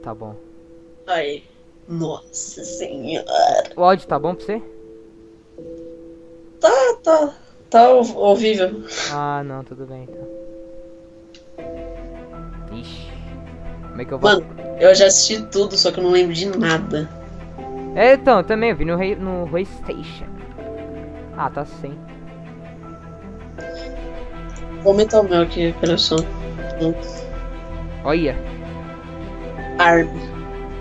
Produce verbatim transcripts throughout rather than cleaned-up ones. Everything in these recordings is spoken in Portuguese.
tá bom. Aí. Nossa senhora. O áudio tá bom pra você? Tá, tá. Tá horrível. Ah, não, tudo bem então. Ixi. Como é que eu vou... Mano, eu já assisti tudo, só que eu não lembro de nada. É, então, também eu vi no, Rei- no PlayStation. Ah, tá sim. Vou aumentar o meu aqui, pera só. Olha. Arm.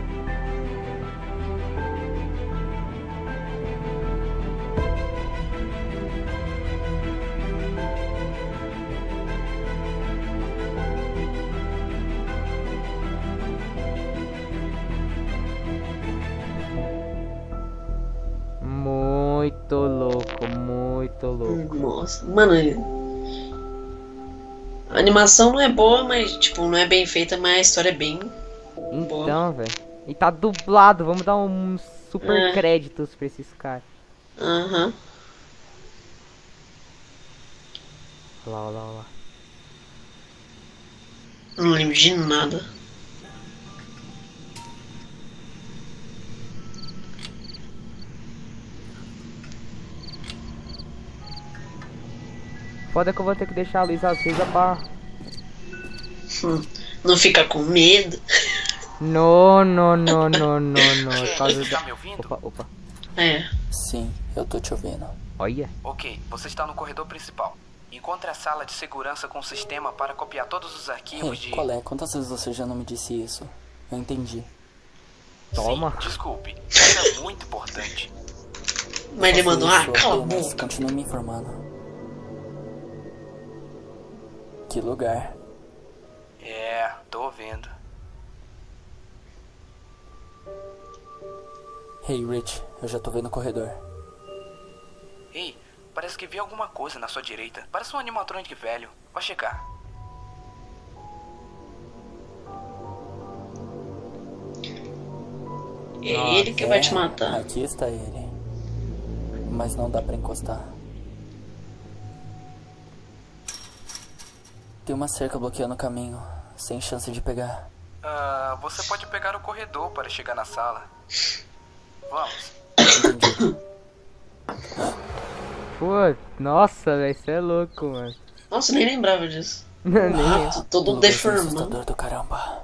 Muito louco, muito louco. Nossa, mano. A animação não é boa, mas, tipo, não é bem feita, mas a história é bem boa. Então, velho. E tá dublado, vamos dar uns super É. créditos pra esses caras. Aham. Olha lá, olha lá, olha lá. Não lembro de nada. Foda que eu vou ter que deixar a luz acesa pra... Hum, Não fica com medo. Não, não, não, não, não, não. Por causa Você tá da... me ouvindo? Opa, opa. É. Sim, eu tô te ouvindo. Olha. Ok, você está no corredor principal. Encontre a sala de segurança com o sistema para copiar todos os arquivos Ei, de... qual é? Quantas vezes você já não me disse isso? Eu entendi. Toma. Sim, desculpe. Era muito importante. Mas ele Faço mandou, ah, isso cala a apenas, boca. Continue me informando. Que lugar? É, tô vendo. Hey, Rich, eu já tô vendo o corredor. Ei, parece que vi alguma coisa na sua direita. Parece um animatronic velho. Vai checar. É ele que vai te matar. Aqui está ele. Mas não dá pra encostar. Tem uma cerca bloqueando o caminho, sem chance de pegar. Ah, você pode pegar o corredor para chegar na sala. Vamos. Entendi. Pô, nossa, velho, você é louco, mano. Nossa, nem lembrava disso. Nem eu. Rato todo Lugar deformado. assustador do caramba.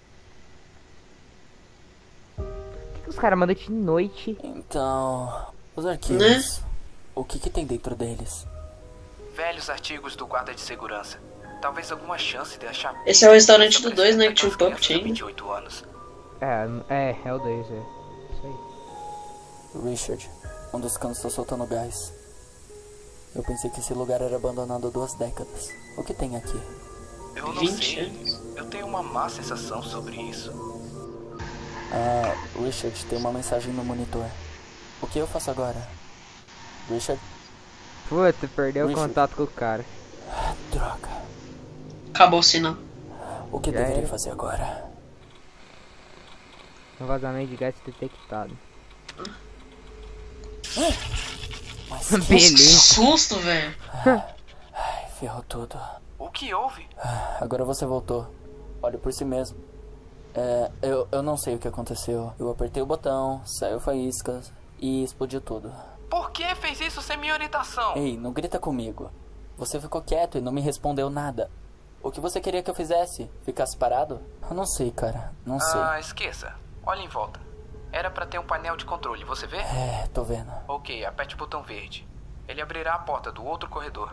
Por que os caras mandam de noite? Então, os arquivos. Né? O que que tem dentro deles? Velhos artigos do guarda de segurança. Talvez alguma chance de achar... Esse é o restaurante do dois, né? Que tinha um puppet ainda. vinte e oito anos. É, é, é o dois, é. Isso aí. Richard, um dos canos está soltando gás. Eu pensei que esse lugar era abandonado há duas décadas. O que tem aqui? Eu não vinte sei. anos. Eu tenho uma má sensação sobre isso. Ah, Richard, tem uma mensagem no monitor. O que eu faço agora? Richard? Puta, perdeu o Richard. contato com o cara. Droga. Acabou o sinal. O que Já deveria era. fazer agora? Um vazamento de gás detectado. Mas Que Beleza. susto, velho. ai, ferrou tudo. O que houve? Agora você voltou. Olhe por si mesmo. É, eu, eu não sei o que aconteceu. Eu apertei o botão, saiu faíscas e explodiu tudo. Por que fez isso sem minha orientação? Ei, não grita comigo. Você ficou quieto e não me respondeu nada. O que você queria que eu fizesse? Ficasse parado? Eu não sei, cara. Não sei. Ah, esqueça. Olha em volta. Era pra ter um painel de controle, você vê? É, tô vendo. Ok, aperte o botão verde. Ele abrirá a porta do outro corredor.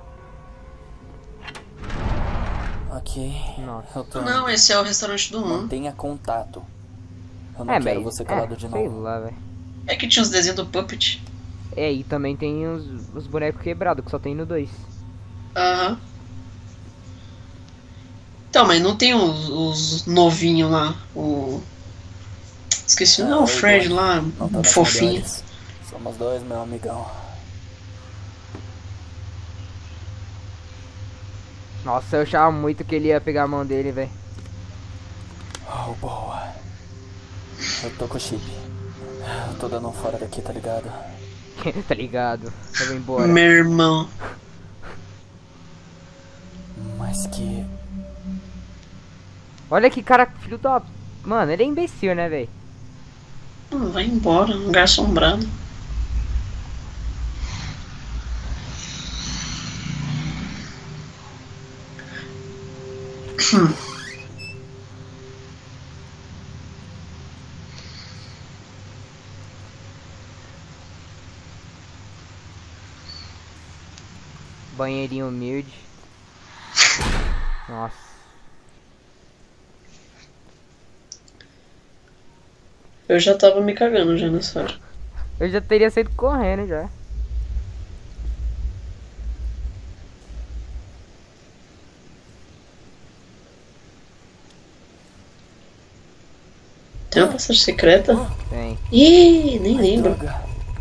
Ok. Nossa. Eu tô Não, esse é o restaurante do um. Mantenha contato. Eu não É, quero mas... você calado é, de sei novo. lá, velho. É que tinha os desenhos do Puppet. É, e também tem os, os bonecos quebrados, que só tem no dois. Aham. Então, mas não tem os, os novinhos lá. O. Esqueci, não, É, o Fred igual. lá, Não tá nas fofinho. melhores. Somos dois, meu amigão. Nossa, eu achava muito que ele ia pegar a mão dele, velho. Oh, boa. Eu tô com o chip. Eu tô dando um fora daqui, tá ligado? Tá ligado? Eu vou embora. Meu irmão. Mas que... Olha que cara, filho da... Mano, ele é imbecil, né, velho? Hum, vai embora, um lugar assombrado. Hum. Banheirinho humilde. Nossa. Eu já tava me cagando já nessa hora. Eu já teria saído correndo já. Tem uma passagem secreta? Tem. Ih, nem lembro. Droga.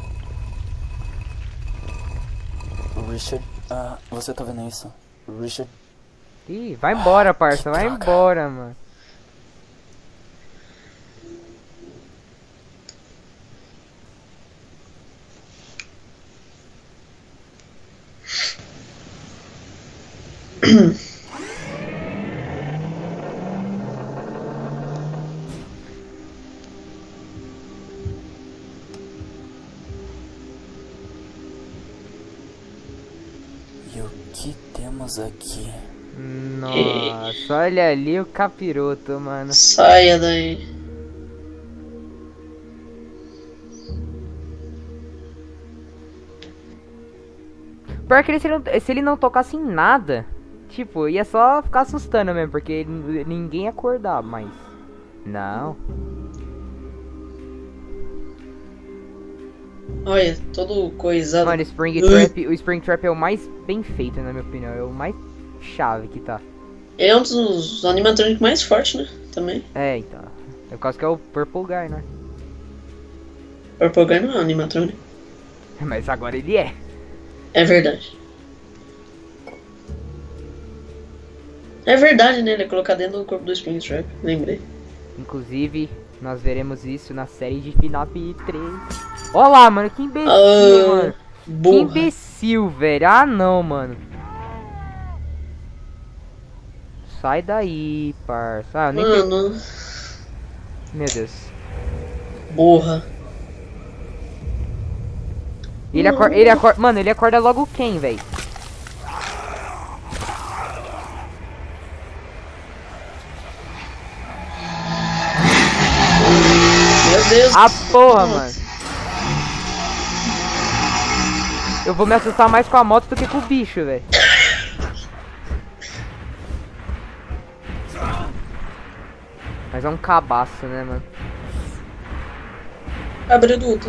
Richard, ah, você tá vendo isso? Richard, Ih, vai embora, parça. Vai droga. embora, mano. E o que temos aqui? Nossa, olha ali o capiroto, mano. Saia daí. Pior que ele, se, ele não, se ele não tocasse em nada, tipo, ia só ficar assustando mesmo, porque ele- ninguém ia acordar, mas... Não. Olha, todo coisado. Mano, o Springtrap, o Springtrap é o mais bem feito, na minha opinião. É o mais chave que tá. Ele é um dos animatrônicos mais fortes, né? Também. É, então. É por causa que é o Purple Guy, né? Purple Guy não é um animatrônico. Mas agora ele é. É verdade. É verdade, né? Ele é colocado dentro do corpo do Springtrap. Lembrei. Inclusive, nós veremos isso na série de F NAF três. Olha lá, mano, que imbecil, Ah, mano. Que burra. imbecil, velho. Ah, não, mano. Sai daí, parça. Ah, eu nem per- Mano, Meu Deus. burra. Ele acorda, ele acorda, mano, ele acorda logo quem, velho? Meu Deus. Ah, porra, mano. Eu vou me assustar mais com a moto do que com o bicho, velho. Mas é um cabaço, né, mano? Abriu duto.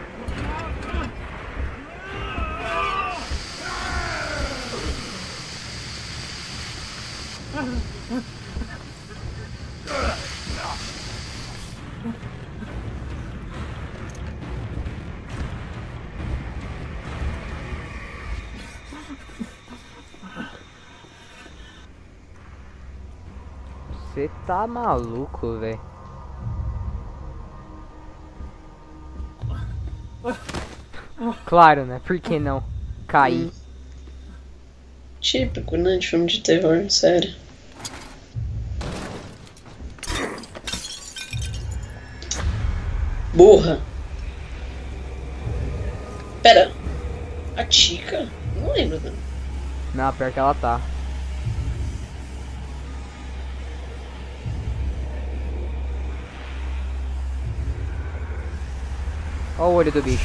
Você tá maluco, velho. Claro, né? Por que não? Cair. Típico, né? De filme de terror, sério. Burra. Pera. A Chica? Não lembro dela. Não, pior que ela tá. Olha o olho do bicho.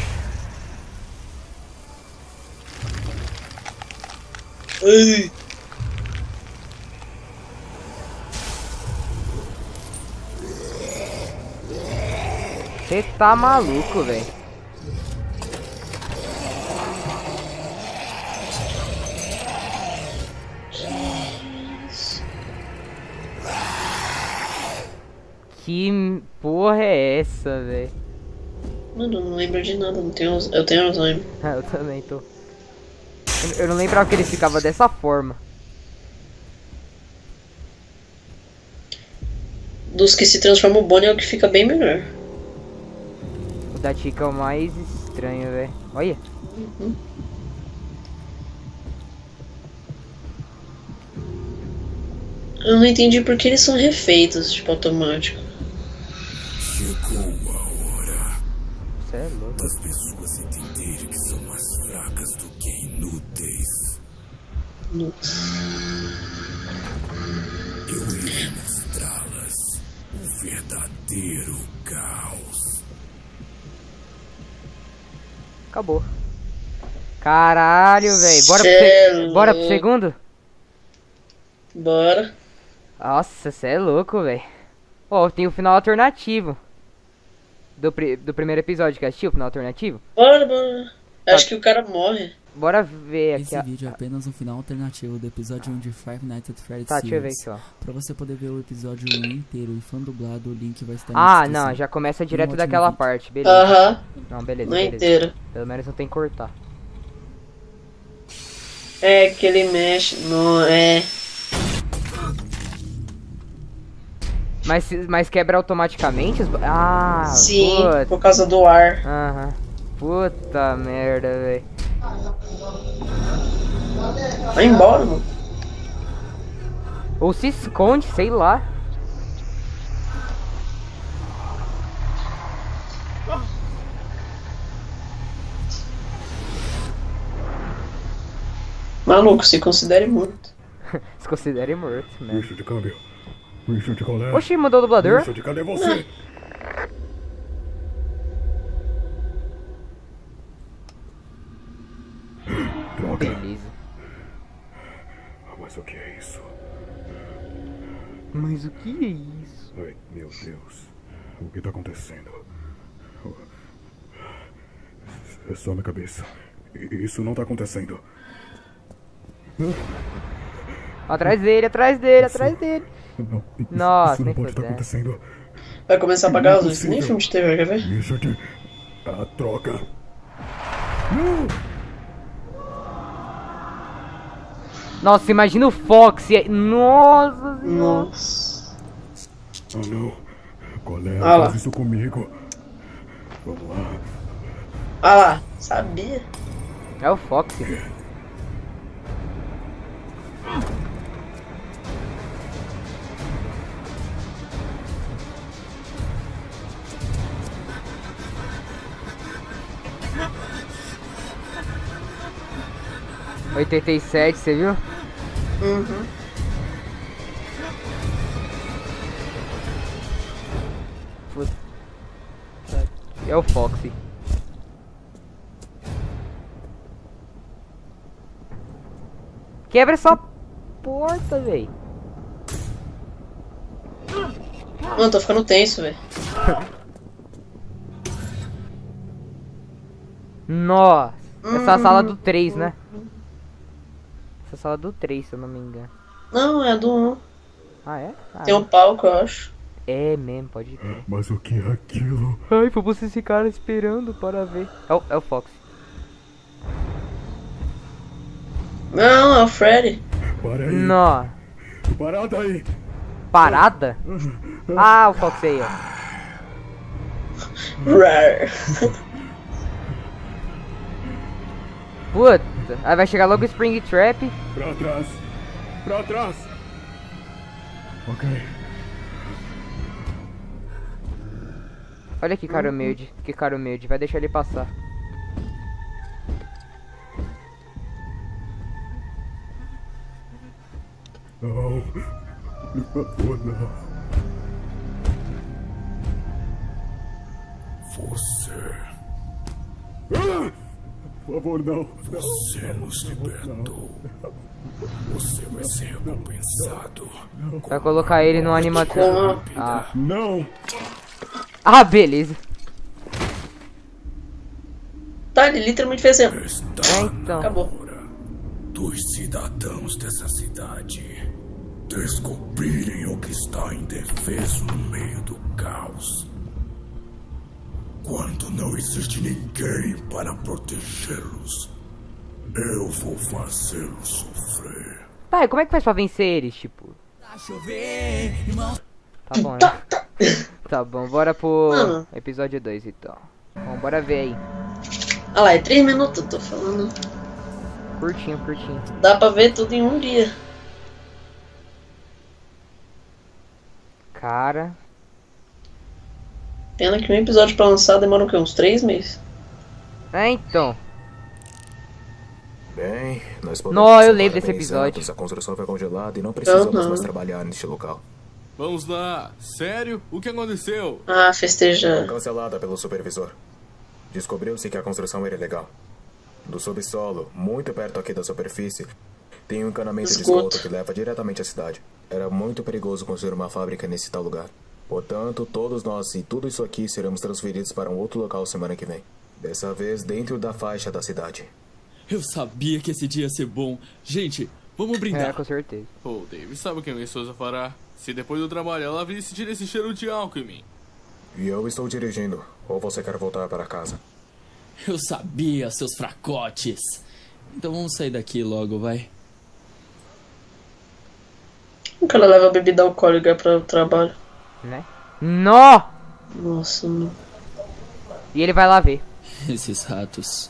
Ai. Você tá maluco, velho. Que porra é essa, velho? Mano, eu não lembro de nada. Não tenho, eu tenho Alzheimer. Ah, eu também tô. Eu, eu não lembrava que ele ficava dessa forma. Dos que se transformam, o Bonnie é o que fica bem melhor. O da Chica é o mais estranho, velho. Olha. Uhum. Eu não entendi por que eles são refeitos, tipo, automático. Chegou a hora Cê é louco. das pessoas entenderem que são mais fracas do que inúteis. Eu irei mostrá-las o verdadeiro caos. Acabou. Caralho, velho. Bora, pro Cê é se... Bora pro louco. segundo? Bora. Nossa, cê é louco, velho. Ó, tem o final alternativo. Do, pri... do primeiro episódio que assistiu, o final alternativo. Bora, bora. Acho que o cara morre. Bora ver aqui. Esse a- vídeo é apenas um final alternativo do episódio um de Five Nights at Freddy's Tá, deixa eu ver Series. aqui, ó. Pra você poder ver o episódio um inteiro e fã dublado, o link vai estar Ah, na descrição. não, já começa direto ótimo daquela vídeo. parte, beleza. Aham. Não, beleza, Não é beleza. inteira. Pelo menos não tem que cortar. É que ele mexe. Não é. Mas, se- mas quebra automaticamente? os ba- Ah, Sim, puta. por causa do ar. Aham. Puta merda, velho. Vai embora, mano. Ou se esconde, sei lá. Maluco, se considere morto. Se considere morto, né? Bicho de câmbio. Bicho de colé. Oxi, mudou o dublador? Bicho de cadê você? Droga. Beleza. Mas o que é isso? Mas o que é isso? Ai, meu Deus. O que tá acontecendo? É só na cabeça. Isso não tá acontecendo. Atrás dele, atrás dele, atrás dele. Não, isso, Nossa, isso não nem pode estar fudendo. acontecendo. Vai começar a apagar Não as é luzes. Nem possível. filme de T V, quer ver? Isso de... A troca. Nossa, imagina o Fox. e- Nossa senhora. Nossa. Oh não. Colega, Ah lá. faz isso comigo. Vamos lá. Ah lá, sabia? É o Fox. oitenta e sete, você viu? Uhum. Puta. É o Fox. Quebra essa porta, véi. Mano, tô ficando tenso, velho. Nossa. Essa é a sala do três, né? Essa é a sala do três, se eu não me engano. Não, é do um. Ah, é? Ah, Tem um palco, eu acho. é mesmo, pode crer. Mas o que é aquilo? Ai, foi vocês ficaram esperando para ver. É o, é o Fox. Não, é o Freddy. Para aí. Nó. Parada aí. Parada? Ah, o Fox aí, ó. Rar. Puta. Aí vai chegar logo o Spring Trap. Pra trás. Pra trás. Ok. Olha que cara humilde. Que cara humilde. Vai deixar ele passar. Não. Por favor, não. Você. Ah! Por favor, não. Você nos libertou. Você vai ser recompensado. Vai colocar ele no animatrônico. Com Ah. Não. Ah, beleza. Tá, ele literalmente fez assim. ó. Está Então. Acabou. hora dos cidadãos dessa cidade descobrirem o que está indefeso no meio do caos. Quando não existe ninguém para protegê-los, eu vou fazê-los sofrer. Tá, e como é que faz pra vencer eles, tipo? Tá bom, né? Tá bom, bora pro Mano. episódio dois então. Bom, bora ver aí. Ah lá, é três minutos, eu tô falando. Curtinho, curtinho. Dá pra ver tudo em um dia. Cara. Pena que um episódio pra lançar demora o quê? Uns três meses? É, então. Bem, nós Não, podemos eu salvar lembro desse bem episódio. exatos, A construção foi congelada e não precisamos Uhum. mais trabalhar neste local. Vamos lá. Sério? O que aconteceu? Ah, Foi festejar. cancelada pelo supervisor. Descobriu-se que a construção era ilegal. Do subsolo, muito perto aqui da superfície, tem um encanamento de Esgoto. esgoto que leva diretamente à cidade. Era muito perigoso construir uma fábrica nesse tal lugar. Portanto, todos nós e tudo isso aqui seremos transferidos para um outro local semana que vem. Dessa vez dentro da faixa da cidade. Eu sabia que esse dia ia ser bom. Gente, vamos É, brindar. com certeza. Pô, Dave, sabe o que a minha esposa fará? Se depois do trabalho ela vir sentir esse cheiro de álcool em mim. E eu estou dirigindo. Ou você quer voltar para casa? Eu sabia, seus fracotes. Então vamos sair daqui logo, vai. Como que ela leva bebida alcoólica para o trabalho? Né? Nó! Nossa, mano. E ele vai lá ver. Esses ratos.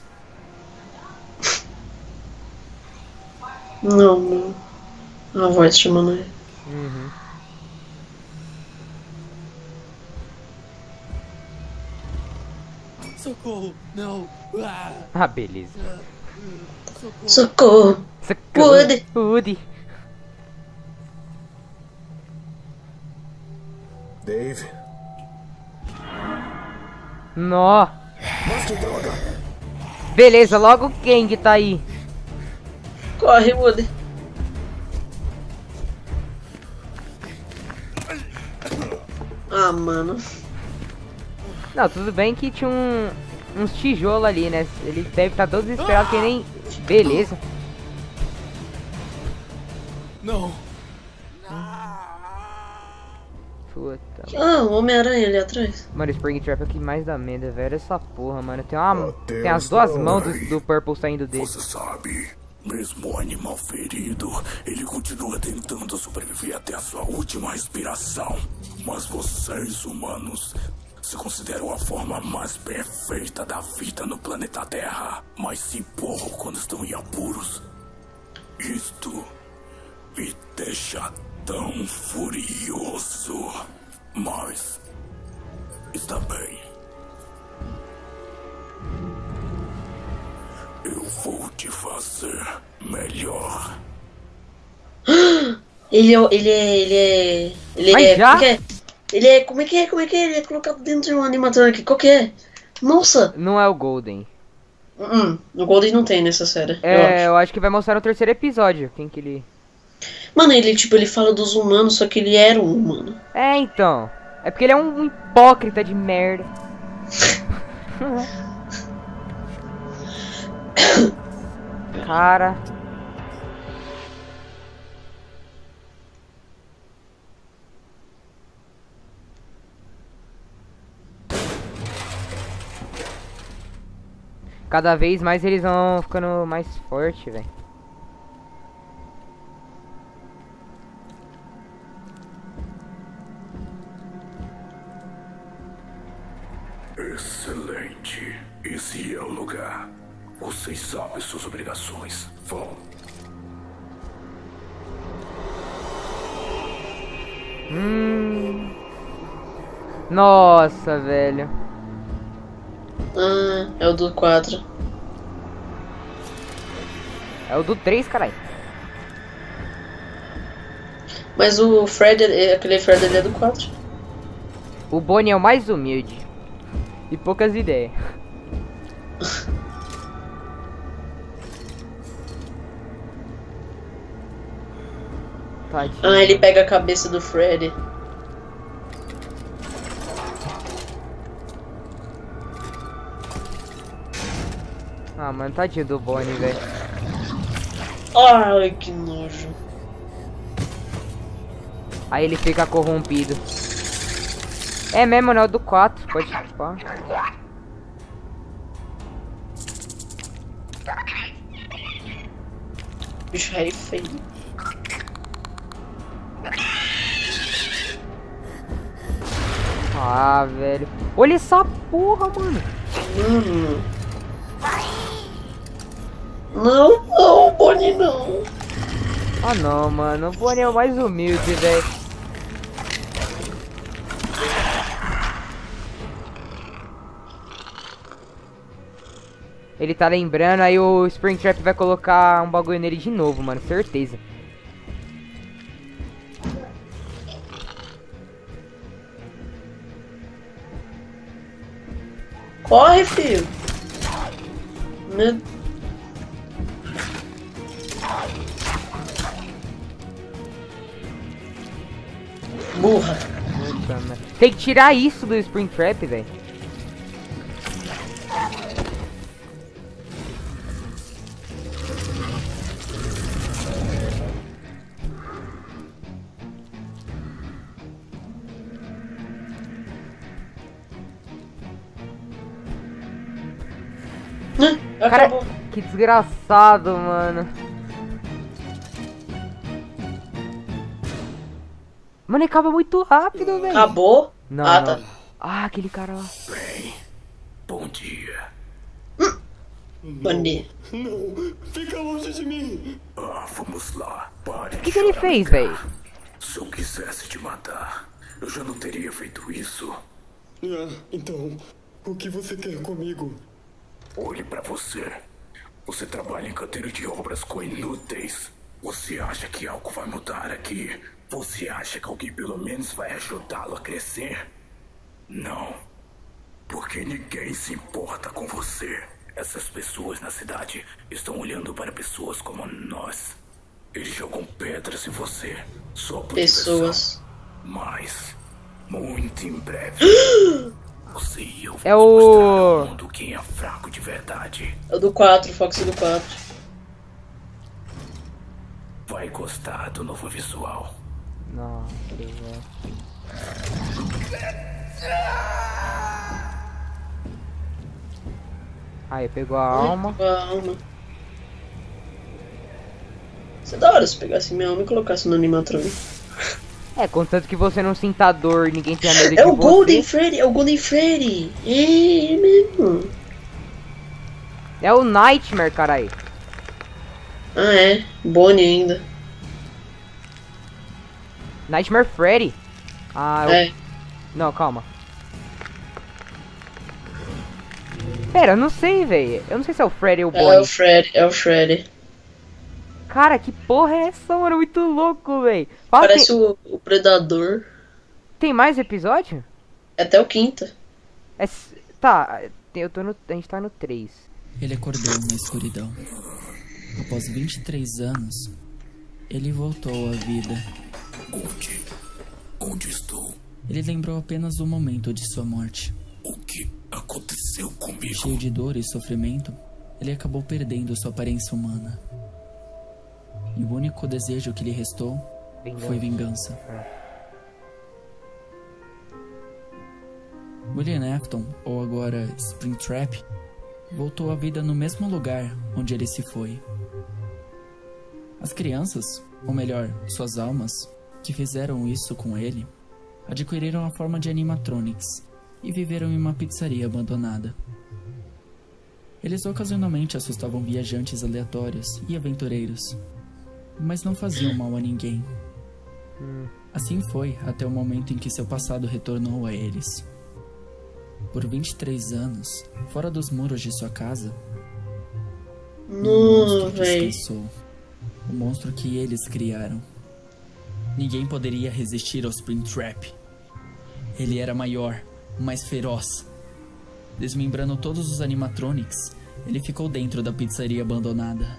Não, não. A voz chamando ele. Uhum. Socorro, não. Ah, Ah, beleza. Socorro! Socorro. Woody. Woody. Dave? Nó. Mas que droga! Beleza, logo o Kang tá aí. Corre, Woody. Ah, mano. Não, tudo bem que tinha um, uns tijolos ali, né? Ele deve estar todo desesperado que nem... Beleza. Não. Puta. Ah, o Homem-Aranha ali atrás. Mano, Springtrap é o que mais dá medo, velho. Essa porra, mano. Tem uma... Adeus, Tem as duas Troy. mãos do, do Purple saindo dele. Você sabe, mesmo o animal ferido, ele continua tentando sobreviver até a sua última respiração. Mas vocês, humanos, se consideram a forma mais perfeita da vida no planeta Terra. Mas se empurram quando estão em apuros. Isto me deixa tão furioso. Mas está bem. Eu vou te fazer melhor. Ele é. Ele é. Ele é. Ele Mas é. já? Como que é? Ele é. Como é que é? Como é que é? Ele é colocado dentro de um animatronic. Qual que é? Nossa! Não é o Golden. Hum, no Golden não tem nessa série. eu É, acho. eu acho que vai mostrar no terceiro episódio. Quem que ele... Mano, ele tipo, ele fala dos humanos, só que ele era um humano. É, então. É porque ele é um hipócrita de merda. Cara. Cada vez mais eles vão ficando mais fortes, velho. Excelente. Esse é o lugar. Vocês sabem suas obrigações. Vão. Hum. Nossa, velho. Ah, é o do quatro. É o do três, caralho. Mas o Fred, é- aquele Fred ele é do quatro. O Bonnie é o mais humilde. E poucas ideias. Tadinho. Ah, ele pega a cabeça do Fred. Ah, mano, tadinho do Bonnie, velho. Ai, que nojo. Aí ele fica corrompido. É mesmo, né? O do quatro, pode pá. Bicho aí feio. Ah, velho. Olha essa porra, mano. Mano. Não, não, Bonnie não. Ah, não, mano. O Bonnie é o mais humilde, velho. Ele tá lembrando, aí o Springtrap vai colocar um bagulho nele de novo, mano, certeza. Corre, filho. Meu... Burra. Puta, merda. Tem que tirar isso do Springtrap, velho. Cara, Acabou. que desgraçado, mano. Mano, ele acaba muito rápido, velho. Acabou? Não, ah, não. tá. Ah, aquele cara lá. Bem, bom dia. Bom dia. Não, fica longe de mim. Ah, vamos lá. Pare. O que, que ele fez, velho? Se eu quisesse te matar, eu já não teria feito isso. Ah, então, o que você quer comigo? Olhe pra você. Você trabalha em canteiro de obras com inúteis. Você acha que algo vai mudar aqui? Você acha que alguém pelo menos vai ajudá-lo a crescer? Não. Porque ninguém se importa com você. Essas pessoas na cidade estão olhando para pessoas como nós. Eles jogam pedras em você. Só por Pessoas. diversão. Mas, muito em breve, você e eu vamos É o- mostrar ao mundo quem é fraco de verdade. É o do quatro, Fox do quatro. Vai gostar do novo visual. Nossa, velho. Aí, pegou a alma. A alma. Isso é da hora se pegasse minha alma e colocasse no animatronic. É, contanto que você não sinta dor, ninguém tenha medo de É o você. Golden Freddy, é o Golden Freddy. É, é mesmo. É o Nightmare, caralho. Ah, é. Bonnie ainda. Nightmare Freddy. Ah, eu... É. Não, calma. Pera, eu não sei, velho. Eu não sei se é o Freddy ou o É Bonnie. o Freddy, é o Freddy. Cara, que porra é essa, mano? Muito louco, velho. Fala, Parece tem... o, o Predador. tem mais episódio? É até o quinto. É... s- Tá, eu tô no... a gente tá no três. Ele acordou na escuridão. Após vinte e três anos, ele voltou à vida. Onde? Onde estou? Ele lembrou apenas do momento de sua morte. O que aconteceu comigo? Cheio de dor e sofrimento, ele acabou perdendo sua aparência humana. E o único desejo que lhe restou Vingança. foi vingança. William Afton, ou agora Springtrap, voltou à vida no mesmo lugar onde ele se foi. As crianças, ou melhor, suas almas, que fizeram isso com ele, adquiriram a forma de animatronics e viveram em uma pizzaria abandonada. Eles ocasionalmente assustavam viajantes aleatórios e aventureiros, mas não faziam mal a ninguém. Assim foi até o momento em que seu passado retornou a eles. Por vinte e três anos, fora dos muros de sua casa, um monstro Não, véi. descansou. O monstro que eles criaram. Ninguém poderia resistir ao Springtrap. Ele era maior, mais feroz. Desmembrando todos os animatronics, ele ficou dentro da pizzaria abandonada.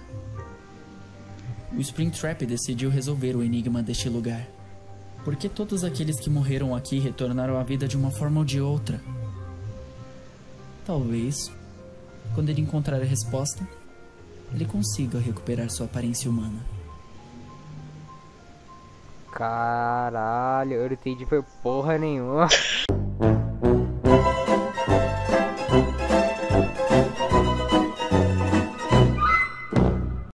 O Springtrap decidiu resolver o enigma deste lugar. Por que todos aqueles que morreram aqui retornaram à vida de uma forma ou de outra? Talvez, quando ele encontrar a resposta, ele consiga recuperar sua aparência humana. Caralho, eu não entendi foi porra nenhuma.